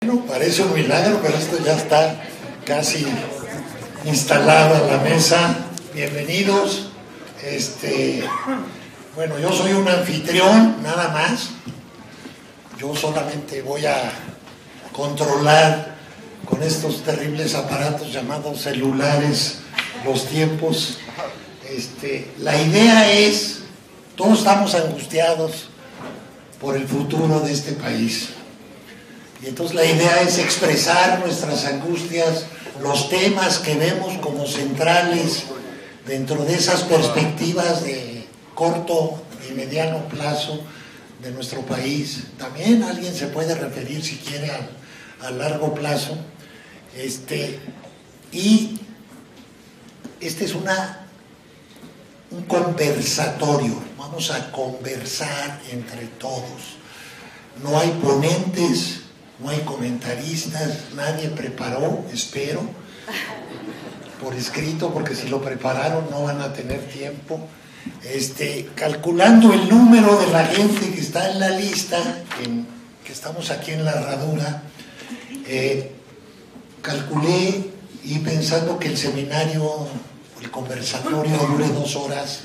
Bueno, parece un milagro, pero esto ya está casi instalada la mesa. Bienvenidos. Bueno, yo soy un anfitrión, nada más. Yo solamente voy a controlar con estos terribles aparatos llamados celulares los tiempos. La idea es, todos estamos angustiados por el futuro de este país. Y entonces la idea es expresar nuestras angustias, los temas que vemos como centrales dentro de esas perspectivas de corto y mediano plazo de nuestro país. También alguien se puede referir, si quiere, a largo plazo. Y este es un conversatorio. Vamos a conversar entre todos. No hay ponentes, no hay comentaristas, nadie preparó, espero, por escrito, porque si lo prepararon no van a tener tiempo. Calculando el número de la gente que está en la lista, que estamos aquí en la herradura, calculé y pensando que el seminario, el conversatorio dure 2 horas,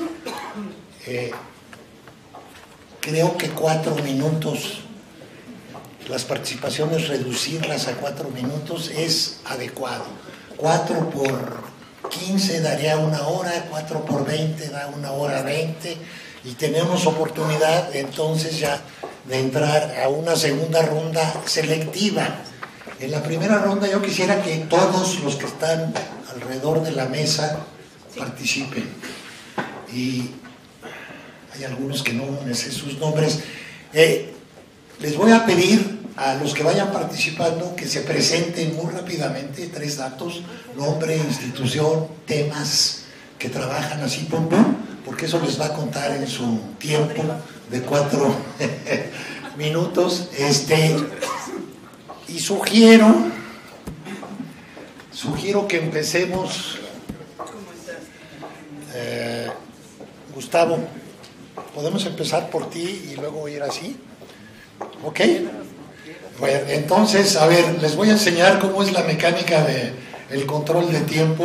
creo que 4 minutos, las participaciones reducirlas a 4 minutos es adecuado. 4 por 15 daría 1 hora, 4 por 20 da 1 hora 20, y tenemos oportunidad entonces ya de entrar a una segunda ronda selectiva. En la primera ronda yo quisiera que todos los que están alrededor de la mesa participen, y hay algunos que no me sé sus nombres. Les voy a pedir a los que vayan participando que se presenten muy rápidamente, 3 datos: nombre, institución, temas que trabajan, así, pum, pum, porque eso les va a contar en su tiempo de 4 minutos. Y sugiero que empecemos. Gustavo, ¿podemos empezar por ti y luego ir así? ¿Ok? Bueno, entonces, a ver, les voy a enseñar cómo es la mecánica del control de tiempo.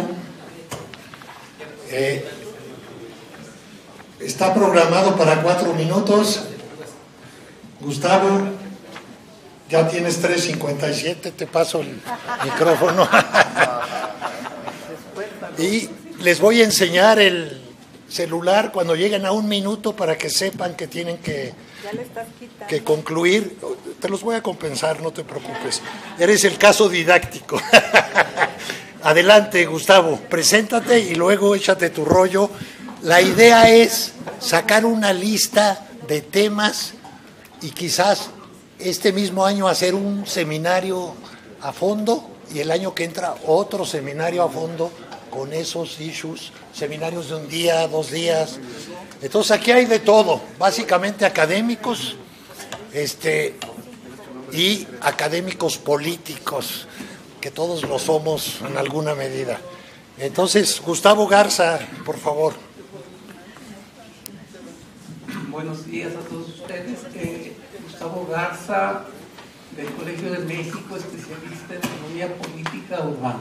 Está programado para 4 minutos. Gustavo, ya tienes 3:57, te paso el micrófono. Y les voy a enseñar el celular cuando lleguen a 1 minuto para que sepan que tienen que concluir. Te los voy a compensar, no te preocupes. Eres el caso didáctico. Adelante, Gustavo, preséntate y luego échate tu rollo. La idea es sacar una lista de temas y quizás este mismo año hacer un seminario a fondo y el año que entra otro seminario a fondo con esos issues, seminarios de 1 día, 2 días. Entonces aquí hay de todo, básicamente académicos, y académicos políticos, que todos lo somos en alguna medida. Entonces, Gustavo Garza, por favor. Buenos días a todos ustedes. Gustavo Garza, del Colegio de México, especialista en economía política urbana.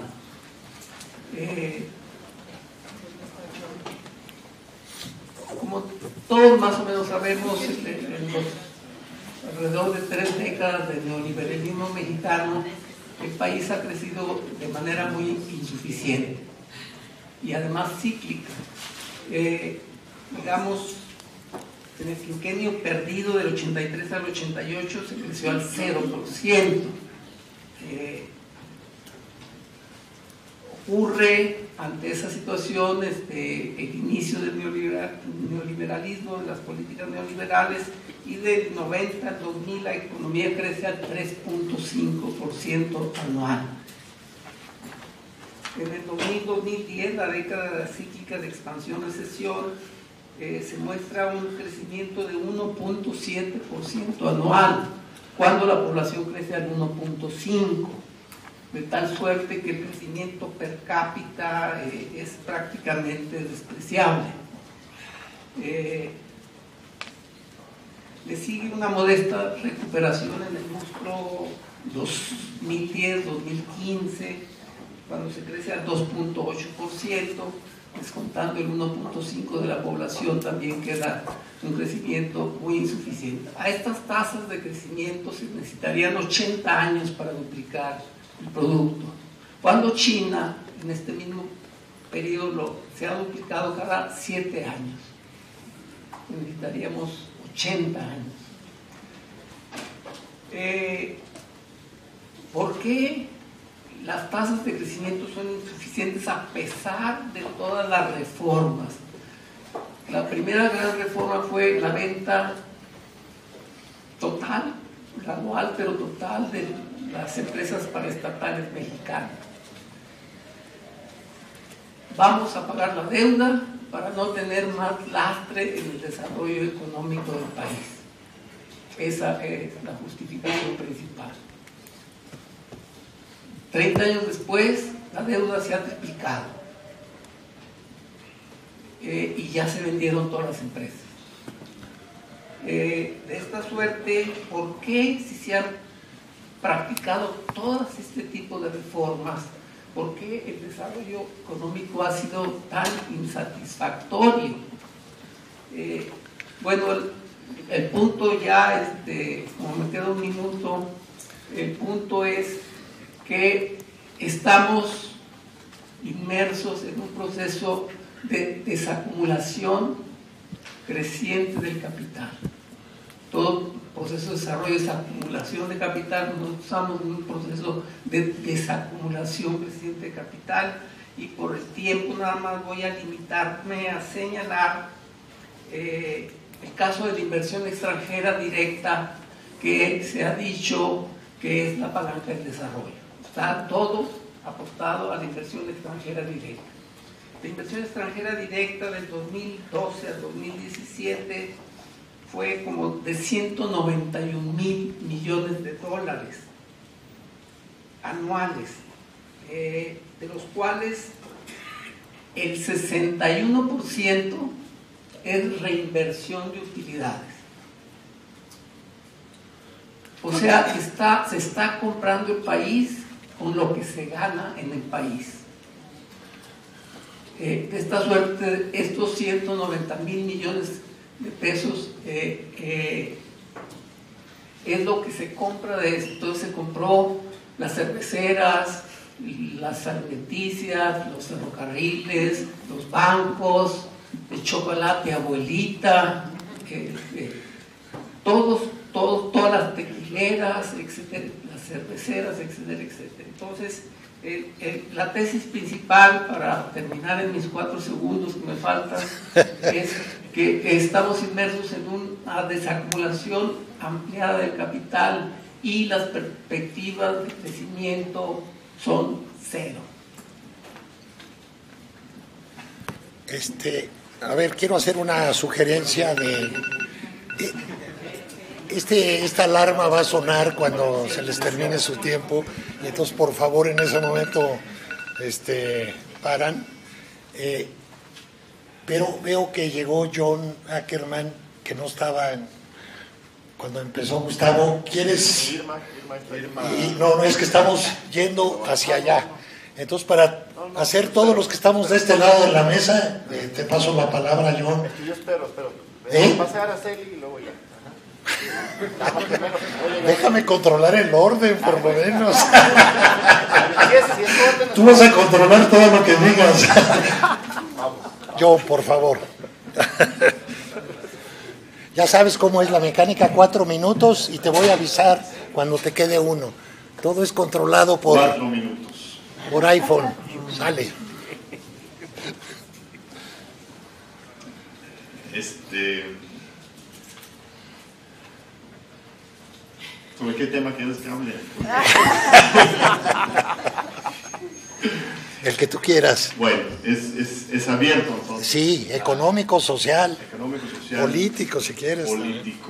Como todos más o menos sabemos, en los alrededor de 3 décadas de neoliberalismo mexicano, el país ha crecido de manera muy insuficiente y además cíclica. Digamos, en el quinquenio perdido del 83 al 88 se creció al 0%. Ocurre ante esa situación el inicio del neoliberalismo, de las políticas neoliberales, y del 90 al 2000 la economía crece al 3.5% anual. En el 2000-2010, la década cíclica de expansión-recesión, se muestra un crecimiento de 1.7% anual, cuando la población crece al 1.5%. De tal suerte que el crecimiento per cápita es prácticamente despreciable. Le sigue una modesta recuperación en el lustro 2010, 2015, cuando se crece al 2.8%, descontando el 1.5% de la población, también queda un crecimiento muy insuficiente. A estas tasas de crecimiento se necesitarían 80 años para duplicar el producto, cuando China en este mismo periodo se ha duplicado cada 7 años. Necesitaríamos 80 años. ¿Por qué las tasas de crecimiento son insuficientes a pesar de todas las reformas? La primera gran reforma fue la venta total, gradual pero total, de las empresas paraestatales mexicanas. Vamos a pagar la deuda para no tener más lastre en el desarrollo económico del país. Esa es la justificación principal. 30 años después, la deuda se ha triplicado y ya se vendieron todas las empresas. De esta suerte, ¿por qué si se han practicado todo este tipo de reformas? ¿Por qué el desarrollo económico ha sido tan insatisfactorio? Bueno, el punto ya, como me queda un minuto, el punto es que estamos inmersos en un proceso de desacumulación creciente del capital. Todo proceso de desarrollo es acumulación de capital, nosotros estamos en un proceso de desacumulación creciente de capital, y por el tiempo nada más voy a limitarme a señalar el caso de la inversión extranjera directa, que se ha dicho que es la palanca del desarrollo. Está todo apostado a la inversión extranjera directa. La inversión extranjera directa del 2012 al 2017 fue como de 191,000 millones de dólares anuales, de los cuales el 61% es reinversión de utilidades. O sea, se está comprando el país con lo que se gana en el país. De esta suerte, estos 190,000 millones de pesos es lo que se compra de esto. Entonces se compró las cerveceras, las alimenticias, los ferrocarriles, los bancos, el chocolate abuelita, todas las tequileras, etcétera, las cerveceras, etcétera, etcétera. Entonces, la tesis principal, para terminar en mis 4 segundos que me faltan, es que estamos inmersos en una desacumulación ampliada del capital y las perspectivas de crecimiento son cero. A ver, quiero hacer una sugerencia esta alarma va a sonar cuando se les termine su tiempo, y entonces por favor en ese momento paran. Pero veo que llegó John Ackerman, que no estaba cuando empezó Gustavo. ¿Quieres? Irma. No, es que estamos yendo hacia allá. Entonces, para hacer todos los que estamos de este lado de la mesa, te paso la palabra, John. Yo espero. Pasar a Celi y luego ya. Déjame controlar el orden, por lo menos. Tú vas a controlar todo lo que digas. Yo, por favor. Ya sabes cómo es la mecánica, 4 minutos y te voy a avisar cuando te quede uno. Todo es controlado por 4 minutos. Por iPhone. Sale. ¿Sobre qué tema quieres que hable? El que tú quieras. Bueno, es abierto entonces. Sí, económico, social. Económico, social. Político, si quieres. Político.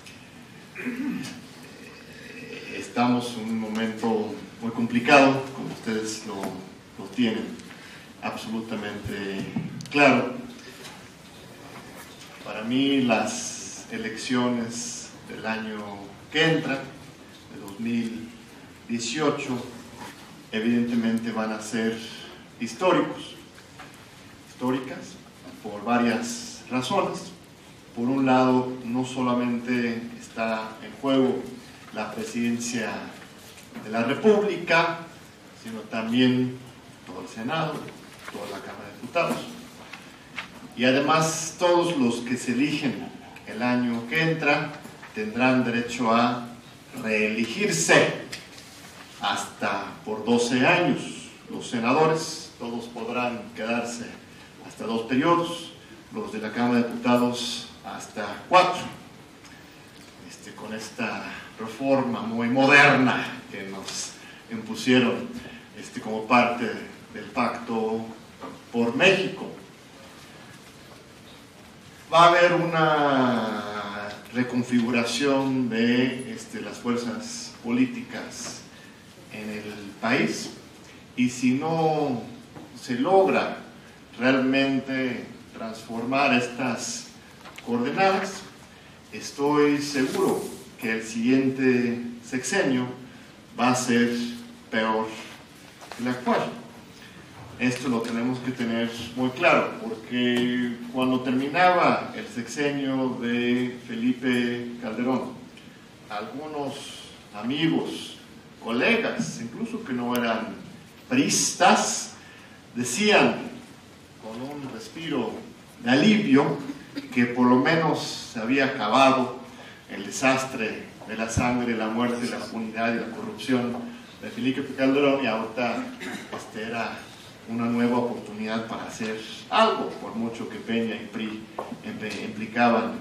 Estamos en un momento muy complicado, como ustedes lo tienen absolutamente claro. Para mí las elecciones del año que entra, de 18 evidentemente van a ser históricas, por varias razones. Por un lado, no solamente está en juego la presidencia de la República, sino también todo el Senado, toda la Cámara de Diputados, y además todos los que se eligen el año que entra tendrán derecho a reelegirse hasta por 12 años. Los senadores todos podrán quedarse hasta 2 periodos, los de la Cámara de Diputados hasta 4, con esta reforma muy moderna que nos impusieron como parte del Pacto por México. Va a haber una reconfiguración de las fuerzas políticas en el país, y si no se logra realmente transformar estas coordenadas, estoy seguro que el siguiente sexenio va a ser peor que el actual. Esto lo tenemos que tener muy claro, porque cuando terminaba el sexenio de Felipe Calderón, algunos amigos, colegas, incluso que no eran priistas, decían con un respiro de alivio que por lo menos se había acabado el desastre de la sangre, la muerte, la impunidad y la corrupción de Felipe Calderón, y ahorita era una nueva oportunidad para hacer algo, por mucho que Peña y PRI implicaban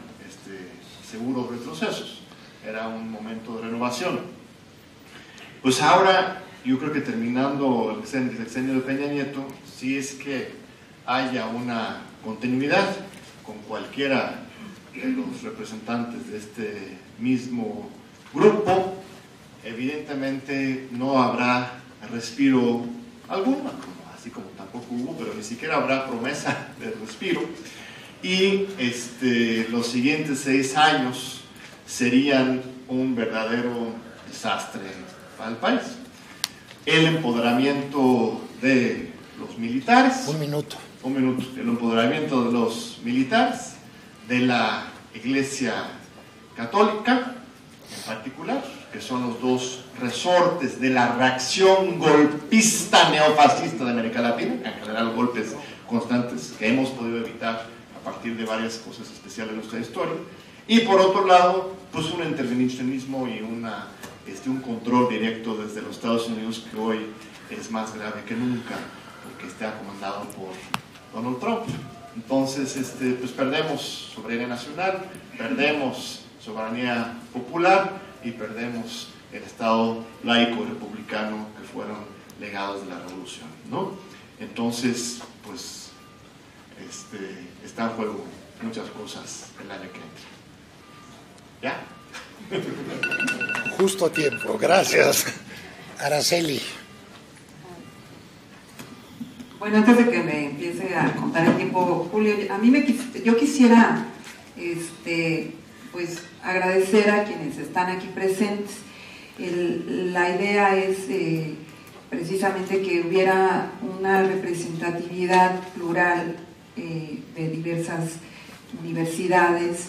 seguros retrocesos. Era un momento de renovación. Pues ahora, yo creo que terminando el sexenio de Peña Nieto, si es que haya una continuidad con cualquiera de los representantes de este mismo grupo, evidentemente no habrá respiro alguno, así como tampoco hubo, pero ni siquiera habrá promesa de respiro, y los siguientes 6 años serían un verdadero desastre para el país. El empoderamiento de los militares. Un minuto. El empoderamiento de los militares, de la Iglesia Católica en particular, que son los dos resortes de la reacción golpista neofascista de América Latina, en general golpes constantes que hemos podido evitar a partir de varias cosas especiales de nuestra historia. Y por otro lado, pues un intervencionismo y un control directo desde los Estados Unidos, que hoy es más grave que nunca, porque está comandado por Donald Trump. Entonces, pues perdemos soberanía nacional, perdemos soberanía popular y perdemos el Estado laico republicano que fueron legados de la Revolución, ¿no? Entonces, pues, está en juego muchas cosas el año que entra. ¿Ya? Justo a tiempo, gracias. Araceli. Bueno, antes de que me empiece a contar el tiempo, Julio, yo quisiera pues agradecer a quienes están aquí presentes. La idea es precisamente que hubiera una representatividad plural de diversas universidades.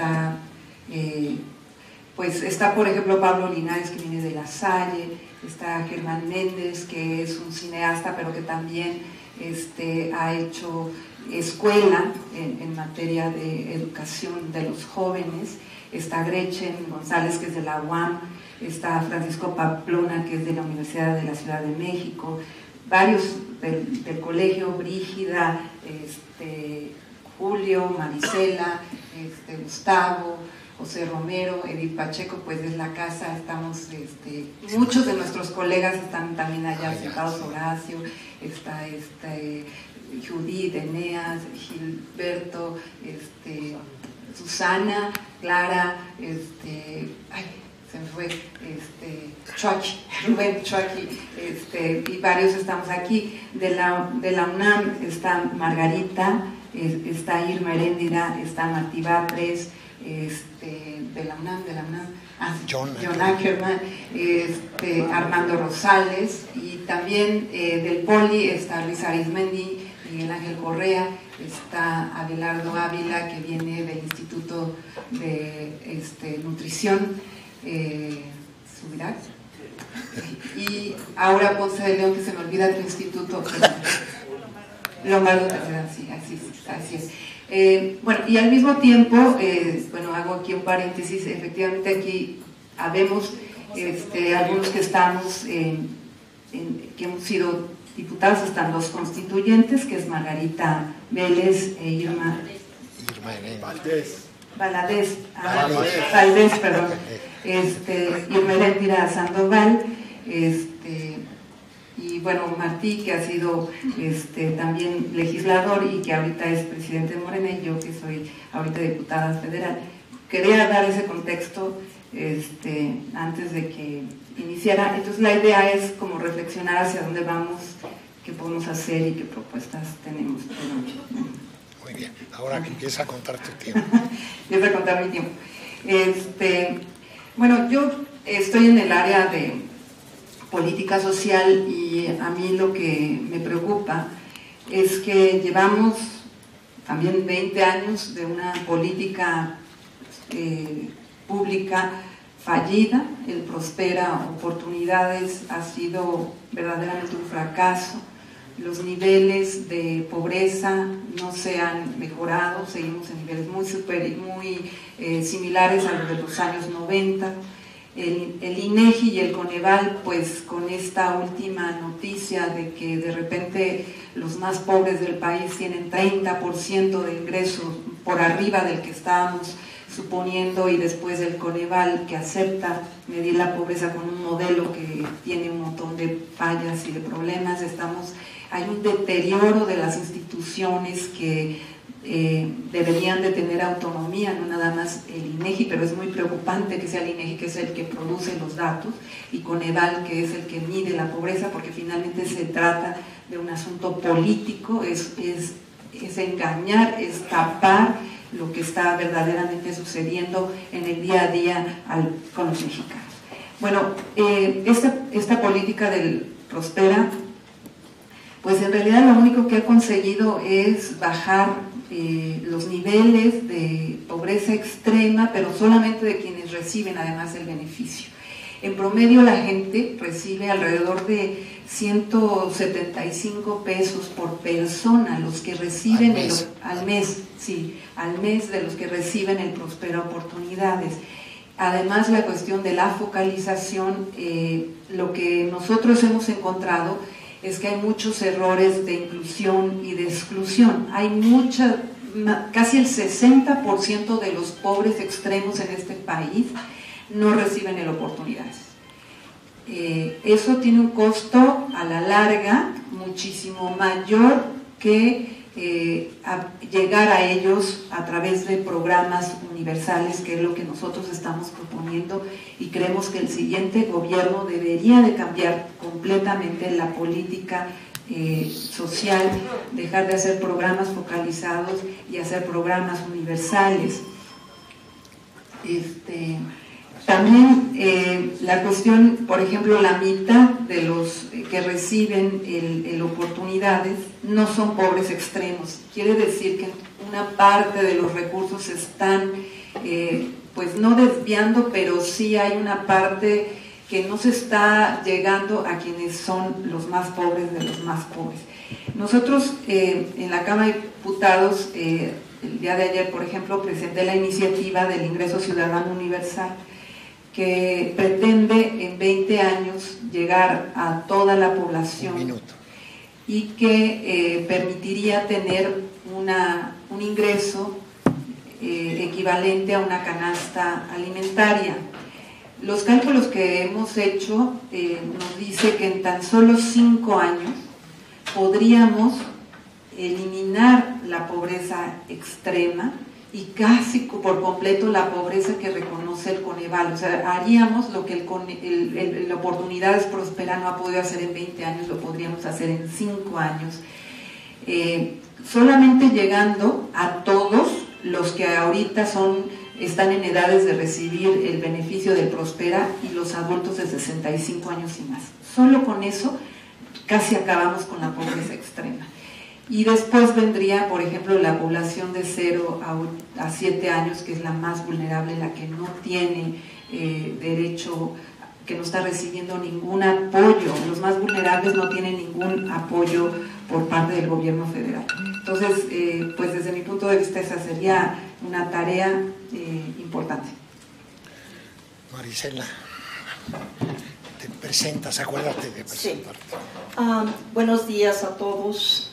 Pues está, por ejemplo, Pablo Linares, que viene de La Salle, está Germán Méndez, que es un cineasta, pero que también ha hecho escuela en materia de educación de los jóvenes, está Gretchen González, que es de la UAM, está Francisco Pamplona, que es de la Universidad de la Ciudad de México, varios del colegio, Brígida, Julio, Marisela, Gustavo, José Romero, Edith Pacheco, pues es la casa. Estamos, muchos de nuestros colegas están también allá sentados, Horacio, está Judith, Eneas, Gilberto, Susana, Clara, se me fue, Chucky, Rubén Chucky, y varios estamos aquí. De la UNAM está Margarita, está Irma Heréndira, está Martí Batres, de la UNAM, John Ackerman, Armando Rosales, y también del Poli está Luis Arizmendi, Miguel Ángel Correa, está Abelardo Ávila, que viene del Instituto de Nutrición, Subirac, y Aura Ponce de León, que se me olvida tu instituto, Lombardo Tercera, sí, así es. Bueno, y al mismo tiempo, bueno, hago aquí un paréntesis, efectivamente aquí habemos algunos que estamos, que hemos sido diputados, están los constituyentes, que es Margarita Vélez e Irma Valdés, perdón, Irma Heréndira Sandoval, y bueno, Martí, que ha sido también legislador y que ahorita es presidente de Morena, y yo que soy ahorita diputada federal. Quería dar ese contexto antes de que iniciara. Entonces la idea es como reflexionar hacia dónde vamos, qué podemos hacer y qué propuestas tenemos. Muy bien, ahora que empieza a contar tu tiempo. Empieza a contar mi tiempo. Bueno, yo estoy en el área de política social, y a mí lo que me preocupa es que llevamos también 20 años de una política pública fallida. El Prospera Oportunidades ha sido verdaderamente un fracaso. Los niveles de pobreza no se han mejorado, seguimos en niveles muy similares a los de los años 90. El INEGI y el Coneval, pues con esta última noticia de que de repente los más pobres del país tienen 30% de ingresos por arriba del que estábamos suponiendo, y después del Coneval, que acepta medir la pobreza con un modelo que tiene un montón de fallas y de problemas, hay un deterioro de las instituciones que deberían de tener autonomía, no nada más el INEGI, pero es muy preocupante que sea el INEGI, que es el que produce los datos, y Coneval, que es el que mide la pobreza, porque finalmente se trata de un asunto político, es engañar, es tapar lo que está verdaderamente sucediendo en el día a día con los mexicanos. Bueno, esta política del Prospera, pues en realidad lo único que ha conseguido es bajar los niveles de pobreza extrema, pero solamente de quienes reciben además el beneficio. En promedio la gente recibe alrededor de 175 pesos por persona, los que reciben al mes de los que reciben el Prospera Oportunidades. Además, la cuestión de la focalización, lo que nosotros hemos encontrado es que hay muchos errores de inclusión y de exclusión. Hay casi el 60% de los pobres extremos en este país no reciben el oportunidades. Eso tiene un costo a la larga muchísimo mayor que llegar a ellos a través de programas universales, que es lo que nosotros estamos proponiendo, y creemos que el siguiente gobierno debería de cambiar completamente la política social, dejar de hacer programas focalizados y hacer programas universales. También la cuestión, por ejemplo, la mitad de los que reciben el oportunidades no son pobres extremos. Quiere decir que una parte de los recursos se están, pues no desviando, pero sí hay una parte que no se está llegando a quienes son los más pobres de los más pobres. Nosotros en la Cámara de Diputados, el día de ayer, por ejemplo, presenté la iniciativa del Ingreso Ciudadano Universal, que pretende en 20 años llegar a toda la población y que permitiría tener un ingreso equivalente a una canasta alimentaria. Los cálculos que hemos hecho nos dice que en tan solo 5 años podríamos eliminar la pobreza extrema y casi por completo la pobreza que reconoce el Coneval. O sea, haríamos lo que el Oportunidades Prospera no ha podido hacer en 20 años, lo podríamos hacer en 5 años. Solamente llegando a todos los que ahorita son están en edades de recibir el beneficio del Prospera y los adultos de 65 años y más. Solo con eso casi acabamos con la pobreza extrema. Y después vendría, por ejemplo, la población de 0 a 7 años, que es la más vulnerable, la que no tiene derecho, que no está recibiendo ningún apoyo. Los más vulnerables no tienen ningún apoyo por parte del gobierno federal. Entonces, pues desde mi punto de vista esa sería una tarea importante. Marisela, te presentas, acuérdate de presentarte. Sí. Buenos días a todos.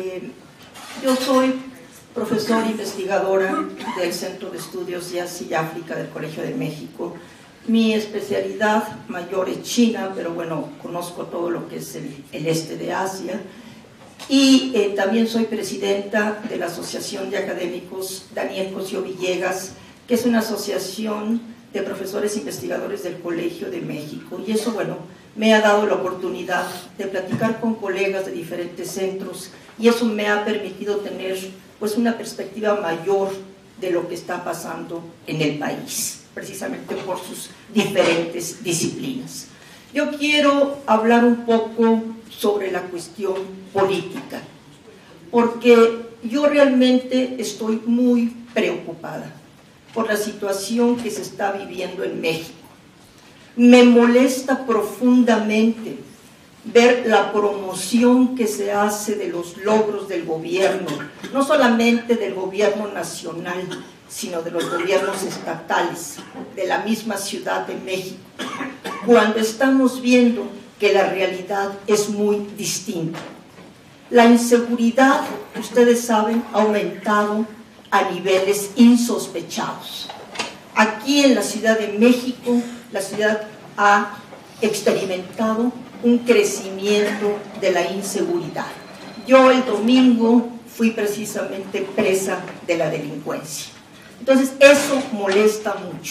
Yo soy profesora investigadora del Centro de Estudios de Asia y África del Colegio de México. Mi especialidad mayor es China, pero bueno, conozco todo lo que es el este de Asia. Y también soy presidenta de la Asociación de Académicos Daniel Cosío Villegas, que es una asociación de profesores investigadores del Colegio de México. Y eso, bueno, me ha dado la oportunidad de platicar con colegas de diferentes centros y eso me ha permitido tener pues una perspectiva mayor de lo que está pasando en el país, precisamente por sus diferentes disciplinas. Yo quiero hablar un poco sobre la cuestión política, porque yo realmente estoy muy preocupada por la situación que se está viviendo en México. Me molesta profundamente ver la promoción que se hace de los logros del gobierno, no solamente del gobierno nacional, sino de los gobiernos estatales, de la misma Ciudad de México, cuando estamos viendo que la realidad es muy distinta. La inseguridad, ustedes saben, ha aumentado a niveles insospechados. Aquí en la Ciudad de México, la ciudad ha experimentado un crecimiento de la inseguridad. Yo el domingo fui precisamente presa de la delincuencia. Entonces eso molesta mucho.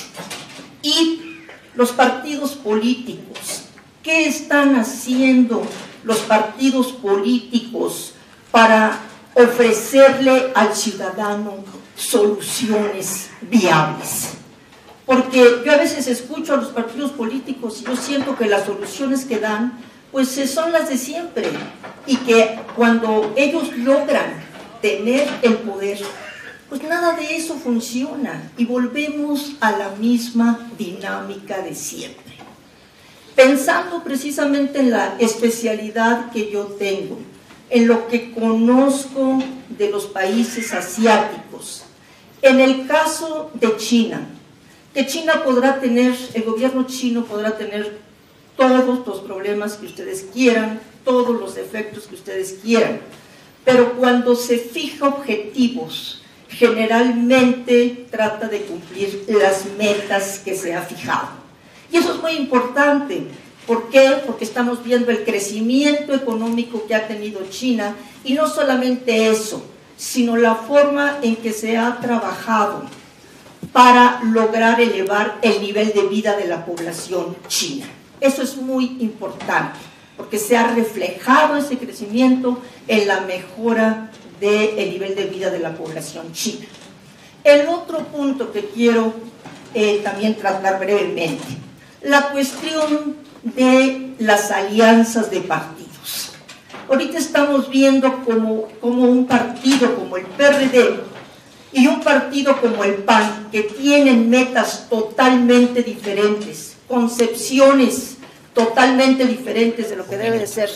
Y los partidos políticos, ¿qué están haciendo los partidos políticos para ofrecerle al ciudadano soluciones viables? Porque yo a veces escucho a los partidos políticos y yo siento que las soluciones que dan pues son las de siempre y que cuando ellos logran tener el poder pues nada de eso funciona y volvemos a la misma dinámica de siempre. Pensando precisamente en la especialidad que yo tengo, en lo que conozco de los países asiáticos, en el caso de China, que China podrá tener, el gobierno chino podrá tener todos los problemas que ustedes quieran, todos los defectos que ustedes quieran, pero cuando se fija objetivos, generalmente trata de cumplir las metas que se ha fijado. Y eso es muy importante. ¿Por qué? Porque estamos viendo el crecimiento económico que ha tenido China y no solamente eso, sino la forma en que se ha trabajado para lograr elevar el nivel de vida de la población china. Eso es muy importante, porque se ha reflejado ese crecimiento en la mejora del nivel de vida de la población china. El otro punto que quiero también tratar brevemente, la cuestión de las alianzas de partidos. Ahorita estamos viendo como un partido como el PRD y un partido como el PAN, que tienen metas totalmente diferentes, concepciones totalmente diferentes de lo que debe de ser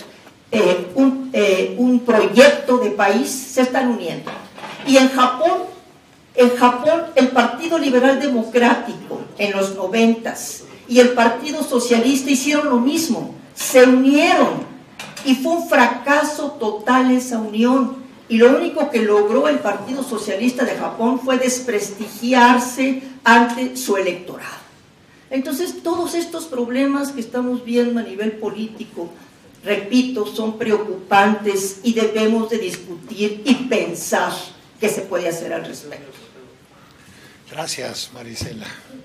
un proyecto de país, se están uniendo. Y en Japón el Partido Liberal Democrático en los 90s y el Partido Socialista hicieron lo mismo, se unieron y fue un fracaso total esa unión. Y lo único que logró el Partido Socialista de Japón fue desprestigiarse ante su electorado. Entonces, todos estos problemas que estamos viendo a nivel político, repito, son preocupantes y debemos de discutir y pensar qué se puede hacer al respecto. Gracias, Marisela.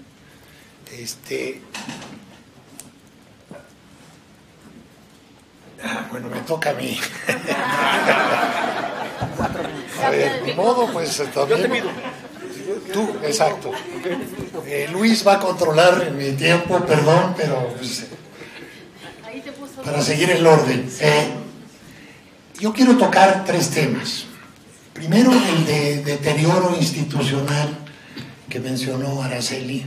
Bueno, me toca a mí. A ver, de modo, pues también. Tú, exacto. Luis va a controlar mi tiempo, perdón, pero pues, para seguir el orden. Yo quiero tocar 3 temas. Primero, el de deterioro institucional que mencionó Araceli.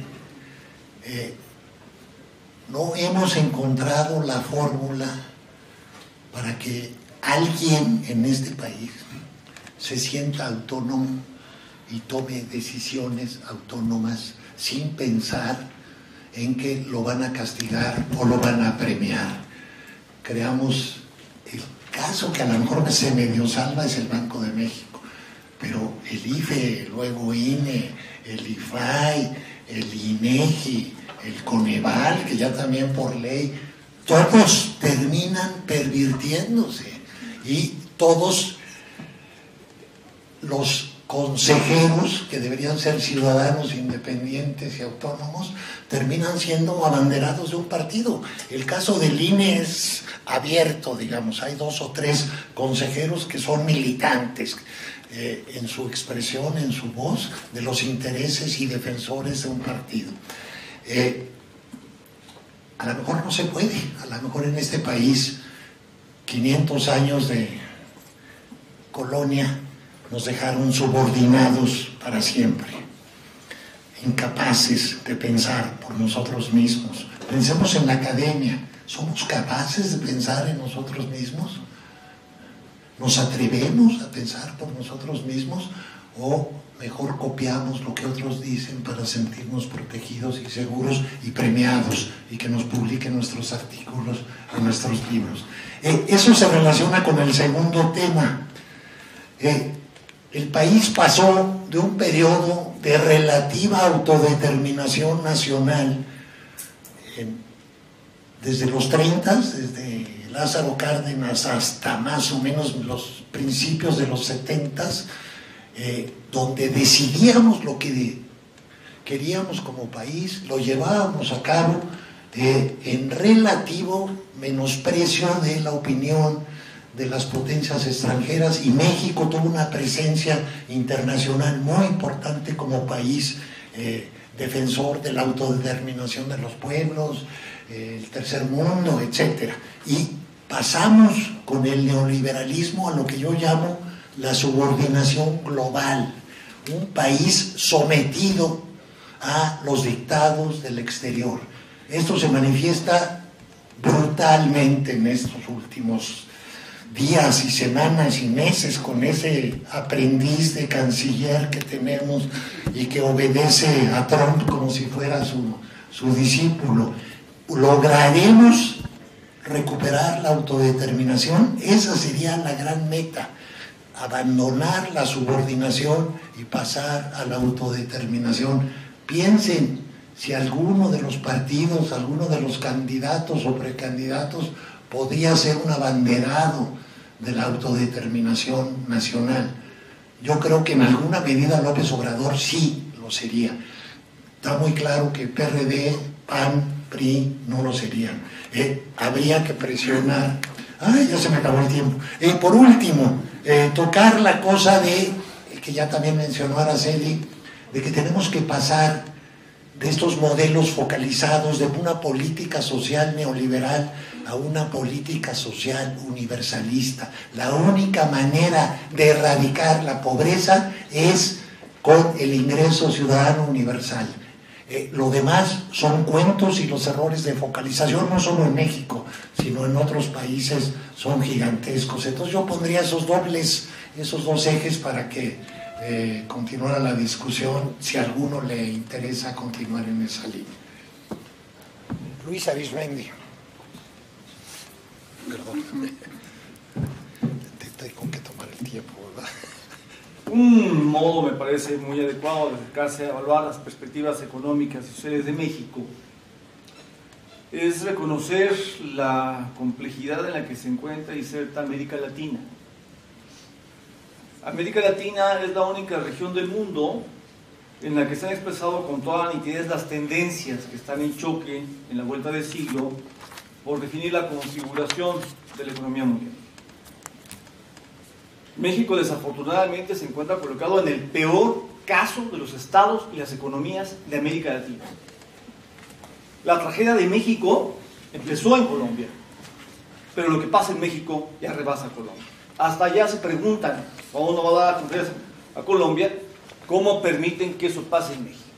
No hemos encontrado la fórmula para que alguien en este país se sienta autónomo y tome decisiones autónomas sin pensar en que lo van a castigar o lo van a premiar. Creamos el caso que a lo mejor se medio salva es el Banco de México, pero el IFE, luego INE, el IFAI, el INEGI, el Coneval, que ya también por ley, todos terminan pervirtiéndose y todos los consejeros, que deberían ser ciudadanos independientes y autónomos, terminan siendo abanderados de un partido. El caso del INE es abierto, digamos, hay 2 o 3 consejeros que son militantes en su expresión, en su voz, de los intereses y defensores de un partido. A lo mejor no se puede, a lo mejor en este país 500 años de colonia nos dejaron subordinados para siempre, incapaces de pensar por nosotros mismos. Pensemos en la academia, ¿somos capaces de pensar en nosotros mismos? ¿Nos atrevemos a pensar por nosotros mismos? ¿O mejor copiamos lo que otros dicen para sentirnos protegidos y seguros y premiados y que nos publiquen nuestros artículos en nuestros libros? Eso se relaciona con el segundo tema. El país pasó de un periodo de relativa autodeterminación nacional desde los 30, desde Lázaro Cárdenas hasta más o menos los principios de los 70, donde decidíamos lo que queríamos como país, lo llevábamos a cabo en relativo menosprecio de la opinión de las potencias extranjeras, y México tuvo una presencia internacional muy importante como país defensor de la autodeterminación de los pueblos, el tercer mundo, etc. Y pasamos con el neoliberalismo a lo que yo llamo la subordinación global, un país sometido a los dictados del exterior. Esto se manifiesta brutalmente en estos últimos días y semanas y meses con ese aprendiz de canciller que tenemos y que obedece a Trump como si fuera su discípulo. ¿Lograremos recuperar la autodeterminación? Esa sería la gran meta, abandonar la subordinación y pasar a la autodeterminación. Piensen si alguno de los partidos, alguno de los candidatos o precandidatos podría ser un abanderado de la autodeterminación nacional. Yo creo que en alguna medida López Obrador sí lo sería. Está muy claro que PRD, PAN, PRI no lo serían. Habría que presionar. Ya se me acabó el tiempo. Por último, tocar la cosa que ya también mencionó Araceli, de que tenemos que pasar de estos modelos focalizados de una política social neoliberal a una política social universalista. La única manera de erradicar la pobreza es con el ingreso ciudadano universal. Lo demás son cuentos, y los errores de focalización, no solo en México, sino en otros países, son gigantescos. Entonces yo pondría esos 2 ejes para que continuara la discusión, si a alguno le interesa continuar en esa línea. Luis Arismendi. Perdón. Tengo que tomar el tiempo, ¿verdad? Un modo, me parece muy adecuado de acercarse a evaluar las perspectivas económicas y sociales de México es reconocer la complejidad en la que se encuentra y inserta América Latina. América Latina es la única región del mundo en la que se han expresado con toda nitidez las tendencias que están en choque en la vuelta del siglo por definir la configuración de la economía mundial. México desafortunadamente se encuentra colocado en el peor caso de los estados y las economías de América Latina. La tragedia de México empezó en Colombia, pero lo que pasa en México ya rebasa a Colombia. Hasta allá se preguntan, cuando uno va a dar conferencias a Colombia, cómo permiten que eso pase en México.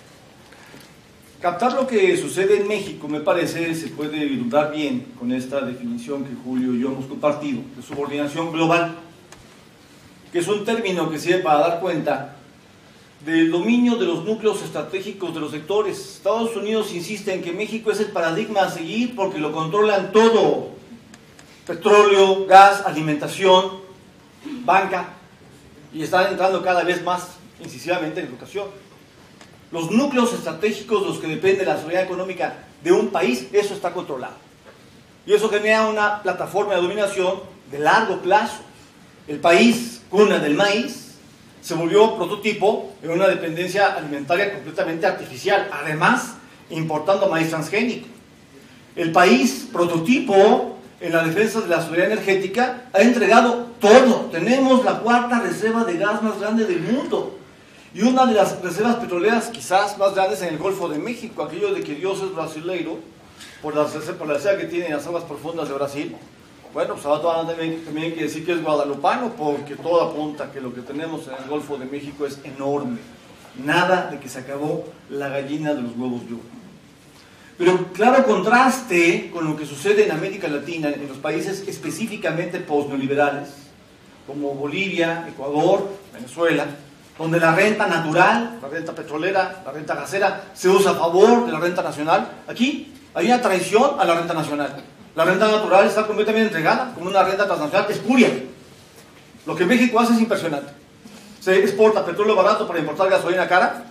Captar lo que sucede en México, me parece, se puede ilustrar bien con esta definición que Julio y yo hemos compartido, de subordinación global, que es un término que sirve para dar cuenta del dominio de los núcleos estratégicos de los sectores. Estados Unidos insiste en que México es el paradigma a seguir porque lo controlan todo: petróleo, gas, alimentación, banca, y están entrando cada vez más incisivamente en educación. Los núcleos estratégicos, los que dependen de la seguridad económica de un país, eso está controlado. Y eso genera una plataforma de dominación de largo plazo. El país, cuna del maíz, se volvió prototipo en una dependencia alimentaria completamente artificial, además importando maíz transgénico. El país, prototipo en la defensa de la seguridad energética, ha entregado todo. Tenemos la cuarta reserva de gas más grande del mundo y una de las reservas petroleras quizás más grandes en el Golfo de México. Aquello de que Dios es brasileiro por la reserva que tiene en las aguas profundas de Brasil. Bueno, pues ahora también hay que decir que es guadalupano, porque todo apunta a que lo que tenemos en el Golfo de México es enorme. Nada de que se acabó la gallina de los huevos de oro. Pero claro contraste con lo que sucede en América Latina, en los países específicamente postneoliberales, como Bolivia, Ecuador, Venezuela, donde la renta natural, la renta petrolera, la renta gasera, se usa a favor de la renta nacional. Aquí hay una traición a la renta nacional. La renta natural está completamente entregada como una renta transnacional espuria. Lo que México hace es impresionante. Se exporta petróleo barato para importar gasolina cara.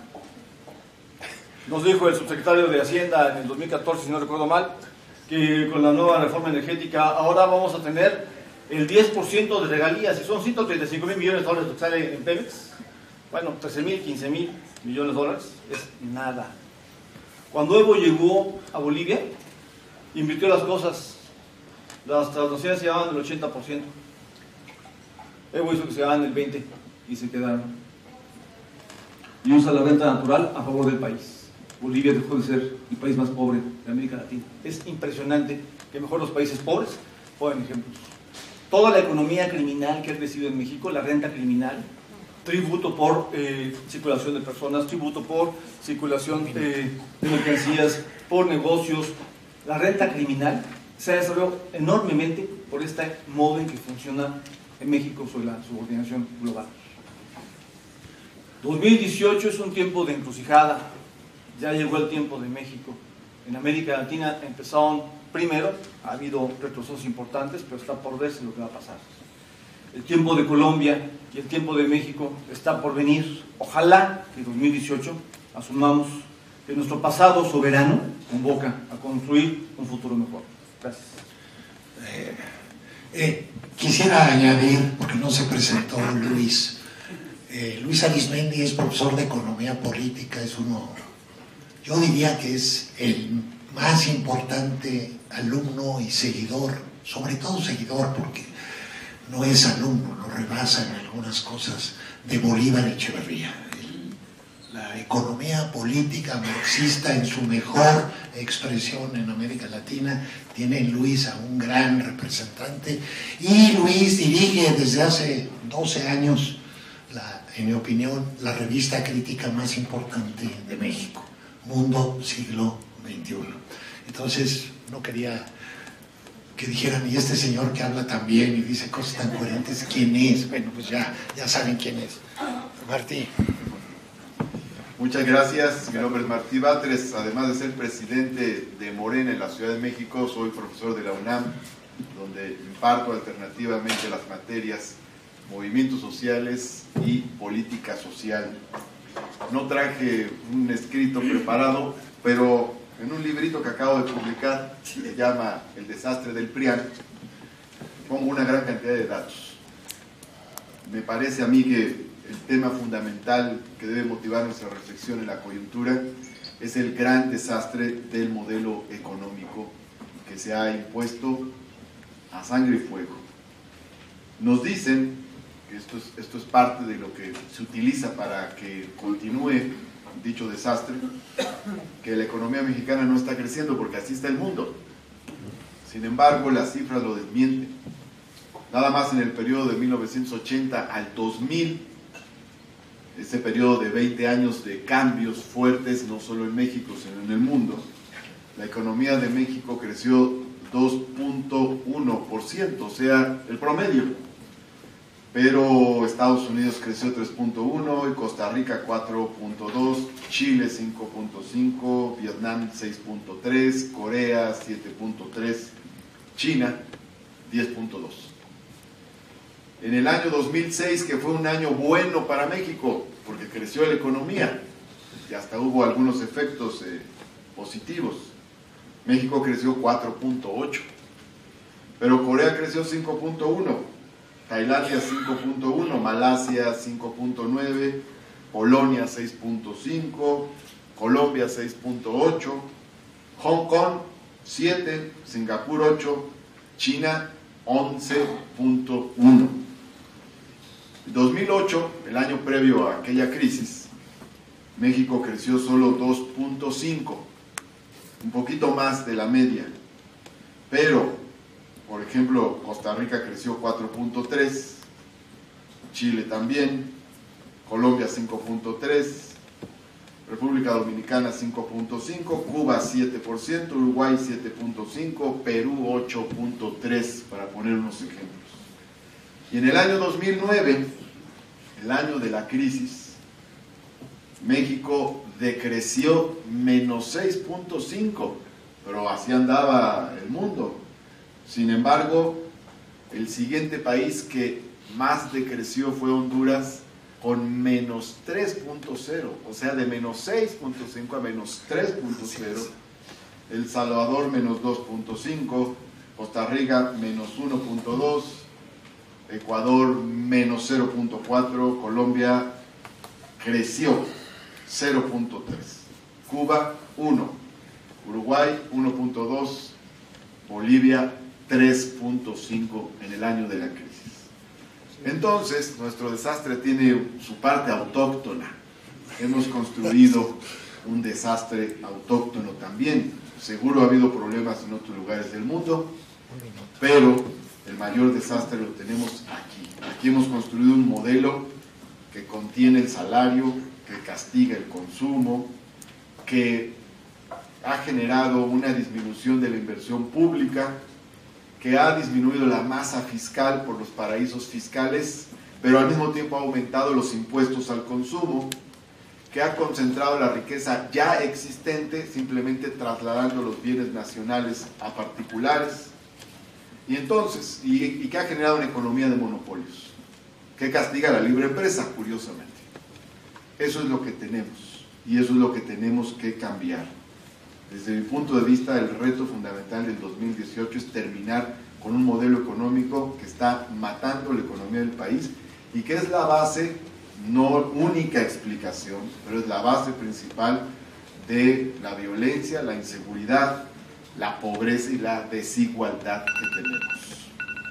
Nos dijo el subsecretario de Hacienda en el 2014, si no recuerdo mal, que con la nueva reforma energética ahora vamos a tener el 10% de regalías, y son 135 mil millones de dólares que sale en Pemex. Bueno, 13 mil, 15 mil millones de dólares es nada. Cuando Evo llegó a Bolivia, invirtió las cosas. Las transnacionales se llevaban del 80%. Evo hizo que se llevaban el 20% y se quedaron. Y usa la renta natural a favor del país. Bolivia dejó de ser el país más pobre de América Latina. Es impresionante que mejor los países pobres ponen ejemplos. Toda la economía criminal que ha crecido en México, la renta criminal, tributo por circulación de personas, tributo por circulación de mercancías, por negocios, la renta criminal se ha desarrollado enormemente por este modo en que funciona en México sobre la subordinación global. 2018 es un tiempo de encrucijada. Ya llegó el tiempo de México. En América Latina empezaron primero, ha habido retrocesos importantes, pero está por verse lo que va a pasar. El tiempo de Colombia y el tiempo de México está por venir. Ojalá que en 2018 asumamos que nuestro pasado soberano convoca a construir un futuro mejor. Gracias. Quisiera añadir, porque no se presentó Luis. Luis Arismendi es profesor de Economía Política, es uno, yo diría que es el más importante alumno y seguidor, sobre todo seguidor, porque no es alumno, lo rebasa en algunas cosas, de Bolívar Echeverría. La economía política marxista en su mejor expresión en América Latina tiene en Luis a un gran representante, y Luis dirige desde hace 12 años, en mi opinión, la revista crítica más importante de México, Mundo Siglo XXI. Entonces no quería que dijeran, y este señor que habla tan bien y dice cosas tan coherentes, ¿quién es? Bueno, pues ya saben quién es. Martí. Muchas gracias, mi nombre es Martí Batres. Además de ser presidente de Morena en la Ciudad de México, soy profesor de la UNAM, donde imparto alternativamente las materias movimientos sociales y política social. No traje un escrito preparado, pero en un librito que acabo de publicar, que se llama El desastre del PRIAN, pongo una gran cantidad de datos. Me parece a mí que el tema fundamental que debe motivar nuestra reflexión en la coyuntura es el gran desastre del modelo económico que se ha impuesto a sangre y fuego. Nos dicen que porque esto es parte de lo que se utiliza para que continúe dicho desastre, que la economía mexicana no está creciendo porque así está el mundo. Sin embargo, las cifras lo desmienten. Nada más en el periodo de 1980 al 2000, ese periodo de 20 años de cambios fuertes, no solo en México, sino en el mundo, la economía de México creció 2.1%, o sea, el promedio. Pero Estados Unidos creció 3.1%, y Costa Rica 4.2%, Chile 5.5%, Vietnam 6.3%, Corea 7.3%, China 10.2%. En el año 2006, que fue un año bueno para México, porque creció la economía, y hasta hubo algunos efectos positivos, México creció 4.8%, pero Corea creció 5.1%, Tailandia 5.1%, Malasia 5.9%, Polonia 6.5%, Colombia 6.8%, Hong Kong 7%, Singapur 8%, China 11.1%. En 2008, el año previo a aquella crisis, México creció solo 2.5%, un poquito más de la media, pero por ejemplo, Costa Rica creció 4.3%, Chile también, Colombia 5.3%, República Dominicana 5.5%, Cuba 7%, Uruguay 7.5%, Perú 8.3%, para poner unos ejemplos. Y en el año 2009, el año de la crisis, México decreció menos 6.5%, pero así andaba el mundo. Sin embargo, el siguiente país que más decreció fue Honduras, con menos 3.0%, o sea, de menos 6.5 a menos 3.0. El Salvador menos 2.5, Costa Rica menos 1.2, Ecuador menos 0.4, Colombia creció 0.3, Cuba 1, Uruguay 1.2, Bolivia 3.5 en el año de la crisis. Entonces, nuestro desastre tiene su parte autóctona. Hemos construido un desastre autóctono también. Seguro ha habido problemas en otros lugares del mundo, pero el mayor desastre lo tenemos aquí. Aquí hemos construido un modelo que contiene el salario, que castiga el consumo, que ha generado una disminución de la inversión pública, que ha disminuido la masa fiscal por los paraísos fiscales, pero al mismo tiempo ha aumentado los impuestos al consumo, que ha concentrado la riqueza ya existente, simplemente trasladando los bienes nacionales a particulares, y entonces, y que ha generado una economía de monopolios, que castiga la libre empresa, curiosamente. Eso es lo que tenemos, y eso es lo que tenemos que cambiar. Desde mi punto de vista, el reto fundamental del 2018 es terminar con un modelo económico que está matando la economía del país y que es la base, no única explicación, pero es la base principal de la violencia, la inseguridad, la pobreza y la desigualdad que tenemos.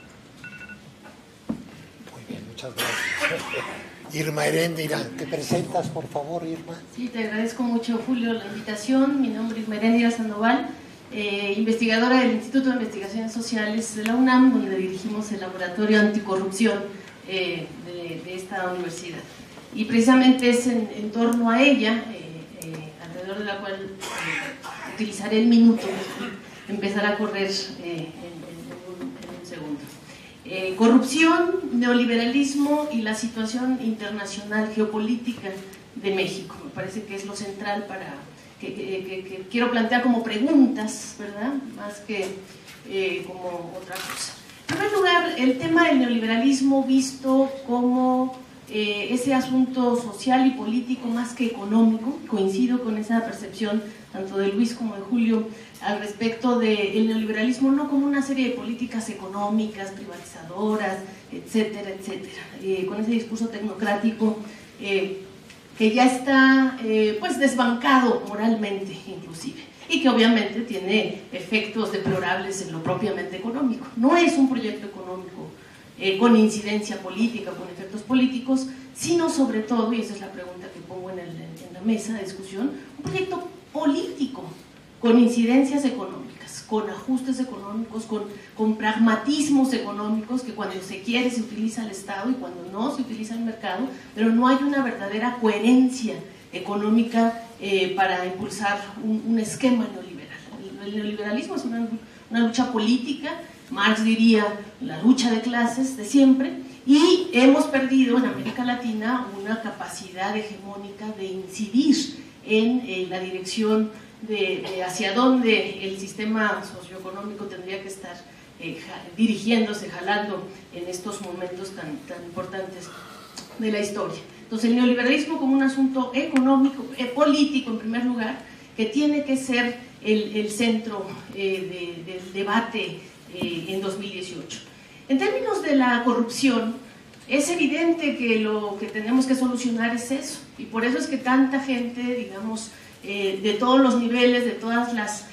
Muy bien, muchas gracias. Irma Heréndira, ¿te presentas, por favor, Irma? Sí, te agradezco mucho, Julio, la invitación. Mi nombre es Irma Heréndira Sandoval, investigadora del Instituto de Investigaciones Sociales de la UNAM, donde dirigimos el Laboratorio Anticorrupción de esta universidad. Y precisamente es en torno a ella, alrededor de la cual utilizaré el minuto, empezar a correr en un segundo. Corrupción, neoliberalismo y la situación internacional geopolítica de México. Me parece que es lo central para que quiero plantear como preguntas, ¿verdad? Más que como otra cosa. En primer lugar, el tema del neoliberalismo visto como ese asunto social y político más que económico. Coincido con esa percepción tanto de Luis como de Julio al respecto del neoliberalismo, no como una serie de políticas económicas, privatizadoras, etcétera, etcétera, con ese discurso tecnocrático que ya está pues desbancado moralmente inclusive, y que obviamente tiene efectos deplorables en lo propiamente económico. No es un proyecto económico con incidencia política, con efectos políticos, sino sobre todo, y esa es la pregunta que pongo en la mesa de discusión, un proyecto político con incidencias económicas, con ajustes económicos, con pragmatismos económicos, que cuando se quiere se utiliza el Estado y cuando no se utiliza el mercado, pero no hay una verdadera coherencia económica para impulsar un esquema neoliberal. El neoliberalismo es una lucha política, Marx diría la lucha de clases de siempre, y hemos perdido en América Latina una capacidad hegemónica de incidir en la dirección de hacia dónde el sistema socioeconómico tendría que estar dirigiéndose, jalando en estos momentos tan importantes de la historia. Entonces el neoliberalismo como un asunto económico, político en primer lugar, que tiene que ser el centro del debate en 2018. En términos de la corrupción, es evidente que lo que tenemos que solucionar es eso, y por eso es que tanta gente, digamos, de todos los niveles, de todas las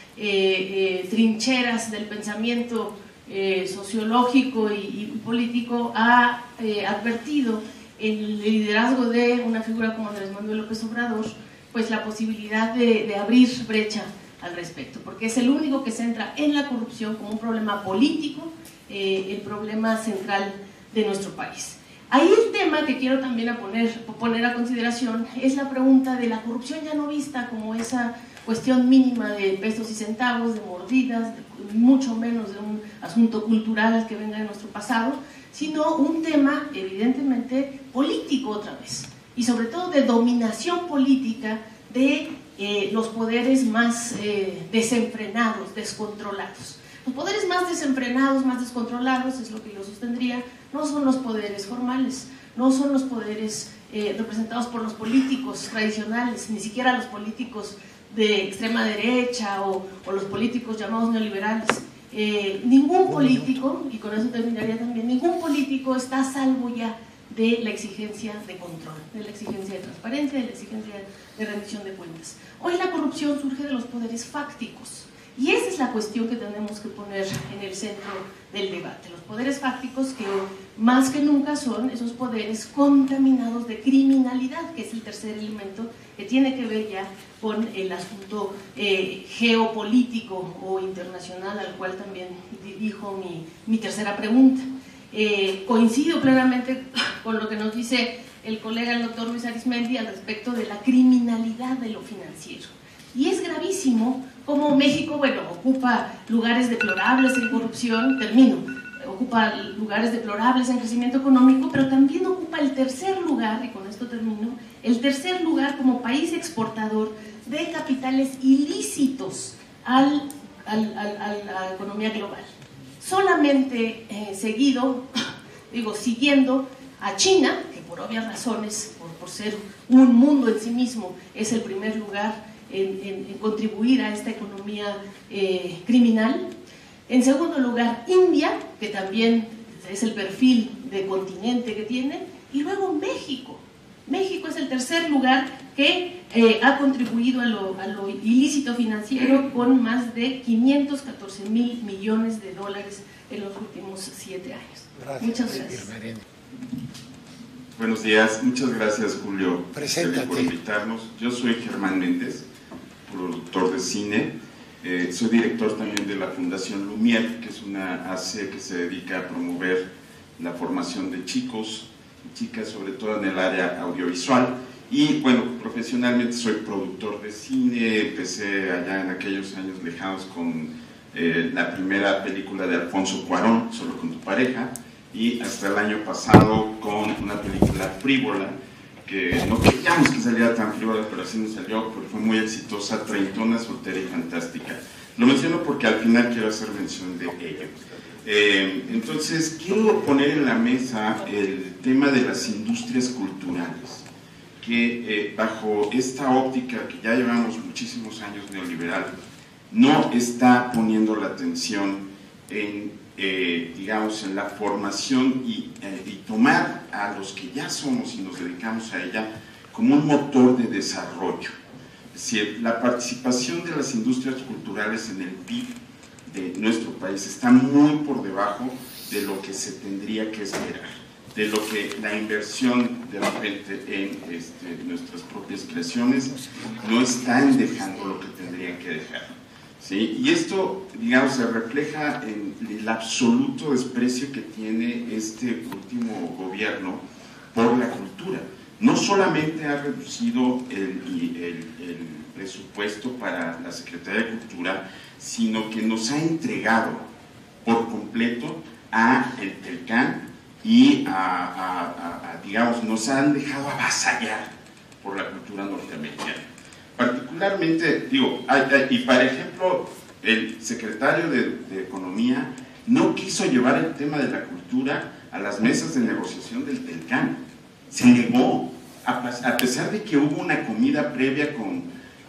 trincheras del pensamiento sociológico y político, ha advertido en el liderazgo de una figura como Andrés Manuel López Obrador, pues la posibilidad de abrir brecha al respecto, porque es el único que centra en la corrupción como un problema político, el problema central de nuestro país. Ahí el tema que quiero también poner a consideración es la pregunta de la corrupción ya no vista como esa cuestión mínima de pesos y centavos, de mordidas, mucho menos de un asunto cultural que venga de nuestro pasado, sino un tema evidentemente político otra vez, y sobre todo de dominación política de los poderes más desenfrenados, descontrolados. Los poderes más desenfrenados, más descontrolados, es lo que yo sostendría, no son los poderes formales, no son los poderes representados por los políticos tradicionales, ni siquiera los políticos de extrema derecha o los políticos llamados neoliberales. Ningún político, y con eso terminaría también, ningún político está a salvo ya de la exigencia de control, de la exigencia de transparencia, de la exigencia de rendición de cuentas. Hoy la corrupción surge de los poderes fácticos, y esa es la cuestión que tenemos que poner en el centro del debate. Los poderes fácticos que más que nunca son esos poderes contaminados de criminalidad, que es el tercer elemento que tiene que ver ya con el asunto geopolítico o internacional, al cual también dirijo mi tercera pregunta. Coincido plenamente con lo que nos dice el colega, el doctor Luis Arizmendi, al respecto de la criminalidad de lo financiero. Y es gravísimo como México, bueno, ocupa lugares deplorables en corrupción, ocupa lugares deplorables en crecimiento económico, pero también ocupa el tercer lugar, y con esto termino, el tercer lugar como país exportador de capitales ilícitos a la economía global. Solamente siguiendo a China, que por obvias razones, por ser un mundo en sí mismo, es el primer lugar en contribuir a esta economía criminal. En segundo lugar, India, que también es el perfil de continente que tiene, y luego México. México es el tercer lugar que ha contribuido a lo ilícito financiero con más de 514,000 millones de dólares en los últimos 7 años. Gracias. Muchas gracias. Buenos días, muchas gracias Julio por Preséntate. invitarnos. Yo soy Germán Méndez, productor de cine, soy director también de la Fundación Lumière, que es una AC que se dedica a promover la formación de chicos y chicas, sobre todo en el área audiovisual. Y bueno, profesionalmente soy productor de cine, empecé allá en aquellos años lejanos con la primera película de Alfonso Cuarón, Solo con tu pareja, y hasta el año pasado con una película frívola, que no queríamos que saliera tan frívola, pero así nos salió, porque fue muy exitosa, treintona, soltera y fantástica. Lo menciono porque al final quiero hacer mención de ello. Entonces, quiero poner en la mesa el tema de las industrias culturales, que bajo esta óptica que ya llevamos muchísimos años neoliberal, no está poniendo la atención en digamos, en la formación y tomar a los que ya somos y nos dedicamos a ella como un motor de desarrollo. Es decir, la participación de las industrias culturales en el PIB de nuestro país está muy por debajo de lo que se tendría que esperar, de lo que la inversión de repente en nuestras propias creaciones no están dejando lo que tendrían que dejar, ¿sí? Y esto, digamos, se refleja en el absoluto desprecio que tiene este último gobierno por la cultura. No solamente ha reducido el presupuesto para la Secretaría de Cultura, sino que nos ha entregado por completo a el TELCAN y digamos, nos han dejado avasallar por la cultura norteamericana. Particularmente, digo, y para ejemplo, el secretario de Economía no quiso llevar el tema de la cultura a las mesas de negociación del TELCAN. Se negó, a pesar de que hubo una comida previa con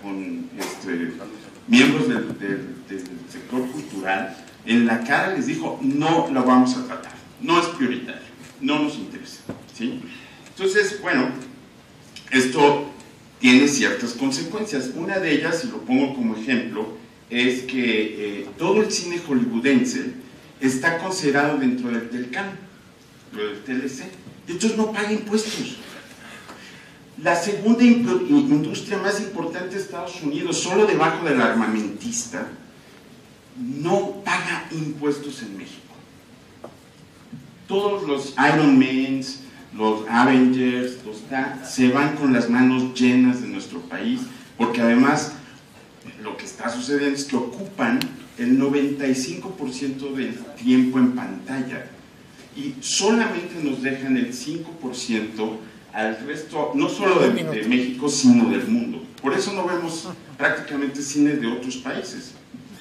miembros del sector cultural. En la cara les dijo, no lo vamos a tratar, no es prioritario, no nos interesa, ¿sí? Entonces, bueno, esto tiene ciertas consecuencias. Una de ellas, y lo pongo como ejemplo, es que todo el cine hollywoodense está considerado dentro del TELCAN, lo del TLC, y entonces no paga impuestos. La segunda industria más importante de Estados Unidos, solo debajo del armamentista, no paga impuestos en México. Todos los Iron Man, los Avengers, se van con las manos llenas de nuestro país, porque además lo que está sucediendo es que ocupan el 95% del tiempo en pantalla y solamente nos dejan el 5% al resto, no solo de México, sino del mundo. Por eso no vemos prácticamente cine de otros países.